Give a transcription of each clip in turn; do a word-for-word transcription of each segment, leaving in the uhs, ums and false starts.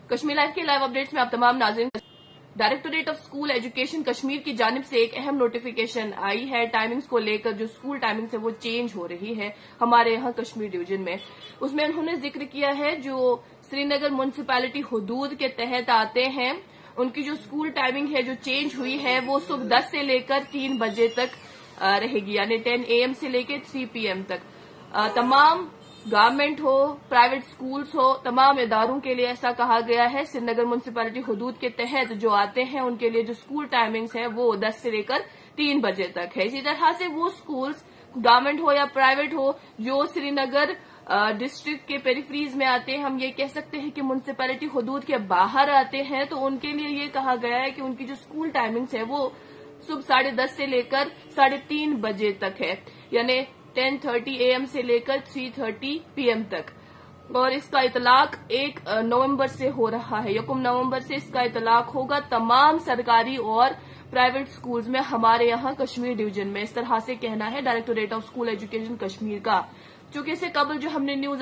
Kashmir life کے live updates میں آپ تمام ناظرین، directorate of school education Kashmir کی جانب سے ایک اہم نوٹیفیکیشن آئی ہے ٹائمنگز کو لے کر۔ جو اسکول ٹائمنگز ہے وہ چینج ہو رہی ہے ہمارے یہاں کشمیر ڈویژن میں۔ اس میں انہوں نے ذکر کیا ہے جو سری نگر میونسپلٹی حدود کے تحت آتے ہیں ان کی جو اسکول ٹائمنگ ہے جو چینج ہوئی ہے وہ صبح دس سے لے کر تین بجے تک رہے گی، یعنی ٹین اے ایم سے لے کے تھری پی ایم تک۔ تمام گورنمنٹ ہو، پرائیویٹ سکولز ہو، تمام اداروں کے لیے ایسا کہا گیا ہے۔ سری نگر میونسپلٹی حدود کے تحت جو آتے ہیں ان کے لیے جو اسکول ٹائمنگز ہے وہ دس سے لے کر تین بجے تک ہے۔ اسی طرح سے وہ سکولز گورنمنٹ ہو یا پرائیویٹ ہو جو سری نگر ڈسٹرکٹ کے پیریفریز میں آتے ہیں، ہم یہ کہہ سکتے ہیں کہ میونسپلٹی حدود کے باہر آتے ہیں، تو ان کے لیے یہ کہا گیا ہے کہ ان کی جو اسکول ٹائمنگز ہے وہ صبح ساڑھے دس سے لے کر ساڑھے تین بجے تک ہے، یعنی ٹین تھرٹی اے ایم سے لے کر تھری تھرٹی پی ایم تک۔ اور اس کا اطلاق ایک نومبر سے ہو رہا ہے، یکم نومبر سے اس کا اطلاق ہوگا تمام سرکاری اور پرائیویٹ سکولز میں ہمارے یہاں کشمیر ڈویژن میں۔ اس طرح سے کہنا ہے directorate of school education Kashmir کا۔ چونکہ اس سے قبل جو ہم نے نیوز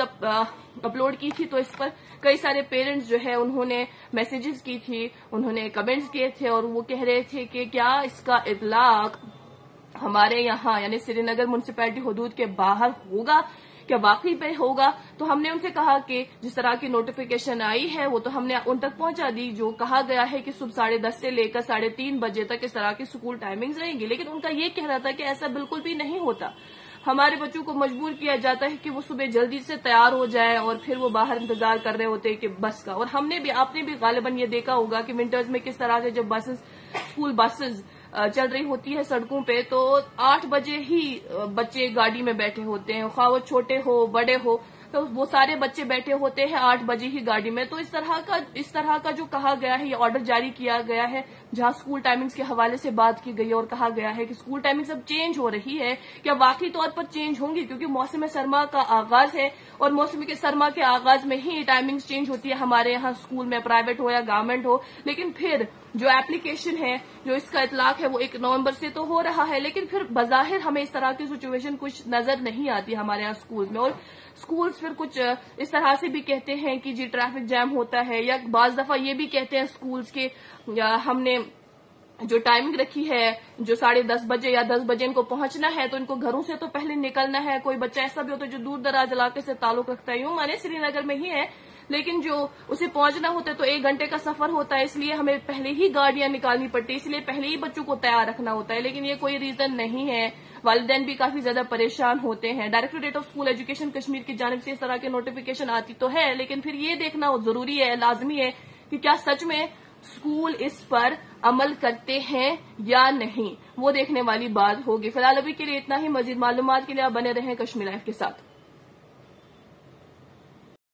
اپلوڈ کی تھی تو اس پر کئی سارے پیرنٹس جو ہے انہوں نے میسیجز کی تھی، انہوں نے کمنٹس کیے تھے اور وہ کہہ رہے تھے کہ کیا اس کا اطلاق ہمارے یہاں یعنی سری نگر میونسپلٹی حدود کے باہر ہوگا، کیا واقعی پہ ہوگا؟ تو ہم نے ان سے کہا کہ جس طرح کی نوٹیفیکیشن آئی ہے وہ تو ہم نے ان تک پہنچا دی، جو کہا گیا ہے کہ صبح ساڑھے دس سے لے کر ساڑھے تین بجے تک اس طرح کی سکول ٹائمنگز رہیں گی، لیکن ان کا یہ کہہ رہا تھا کہ ایسا بالکل بھی نہیں ہوتا۔ ہمارے بچوں کو مجبور کیا جاتا ہے کہ وہ صبح جلدی سے تیار ہو جائے اور پھر وہ باہر انتظار کر رہے ہوتے ہیں کہ بس کا۔ اور ہم نے بھی آپ نے بھی غالباً یہ دیکھا ہوگا کہ ونٹرز میں کس طرح سے جب بسز اسکول بسز چل رہی ہوتی ہے سڑکوں پہ تو آٹھ بجے ہی بچے گاڑی میں بیٹھے ہوتے ہیں، خواہ وہ چھوٹے ہو بڑے ہو، تو وہ سارے بچے بیٹھے ہوتے ہیں آٹھ بجے ہی گاڑی میں۔ تو اس طرح کا اس طرح کا جو کہا گیا ہے، یہ آرڈر جاری کیا گیا ہے جہاں اسکول ٹائمنگز کے حوالے سے بات کی گئی اور کہا گیا ہے کہ اسکول ٹائمنگز اب چینج ہو رہی ہے۔ کیا واقعی طور پر چینج ہوں گی؟ کیونکہ موسم سرما کا آغاز ہے اور موسم کے سرما کے آغاز میں ہی ٹائمنگز چینج ہوتی ہے ہمارے یہاں اسکول میں، پرائیویٹ ہو یا گورنمنٹ ہو۔ لیکن پھر جو اپلیکیشن ہے جو اس کا اطلاق ہے وہ ایک نومبر سے تو ہو رہا ہے، لیکن پھر بظاہر ہمیں اس طرح کی سچویشن کچھ نظر نہیں آتی ہمارے یہاں اسکولز میں۔ اور اسکولز پھر کچھ اس طرح سے بھی کہتے ہیں کہ جی ٹریفک جام ہوتا ہے، یا بعض دفعہ یہ بھی کہتے ہیں اسکولز کے ہم نے جو ٹائمنگ رکھی ہے جو ساڑھے دس بجے یا دس بجے ان کو پہنچنا ہے تو ان کو گھروں سے تو پہلے نکلنا ہے۔ کوئی بچہ ایسا بھی ہوتا ہے جو دور دراز علاقے سے تعلق رکھتا ہے، یوں مانے سری نگر میں ہی ہے لیکن جو اسے پہنچنا ہوتا ہے تو ایک گھنٹے کا سفر ہوتا ہے، اس لیے ہمیں پہلے ہی گاڑیاں نکالنی پڑتی ہے، اس لیے پہلے ہی بچوں کو تیار رکھنا ہوتا ہے، لیکن یہ کوئی ریزن نہیں ہے۔ والدین بھی کافی زیادہ پریشان ہوتے ہیں۔ Directorate of school education Kashmir کی جانب سے اس طرح کی نوٹیفیکیشن آتی تو ہے، لیکن پھر یہ دیکھنا ضروری ہے، لازمی ہے کہ کیا سچ میں اسکول اس پر عمل کرتے ہیں یا نہیں، وہ دیکھنے والی بات ہوگی۔ فی الحال ابھی کے لیے اتنا ہی، مزید معلومات کے لیے آپ بنے رہیں کشمیر لائف کے ساتھ۔